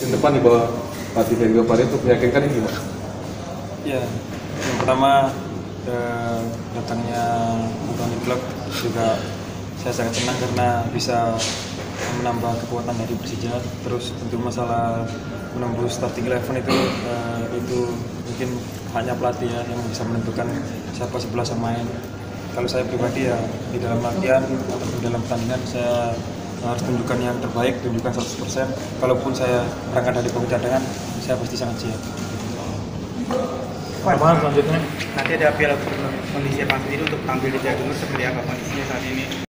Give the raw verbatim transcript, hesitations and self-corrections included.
musim depan di bawah pelatih Ferry Gopari untuk meyakinkan ini gimana? Ya, yang pertama eh, datangnya Antoni Klub juga saya sangat senang karena bisa menambah kekuatan dari Persija. Terus untuk masalah menembus starting eleven itu eh, itu mungkin hanya pelatih ya yang bisa menentukan siapa sebelas yang main. Kalau saya pribadi ya di dalam latihan ataupun dalam pertandingan saya harus tunjukkan yang terbaik, tunjukkan seratus persen. Kalaupun saya berangkat dari bangku cadangan, saya pasti sangat siap. Pak, selanjutnya nanti ada Piala Indonesia sendiri untuk tampil di Jawa Timur seperti apa kondisinya saat ini?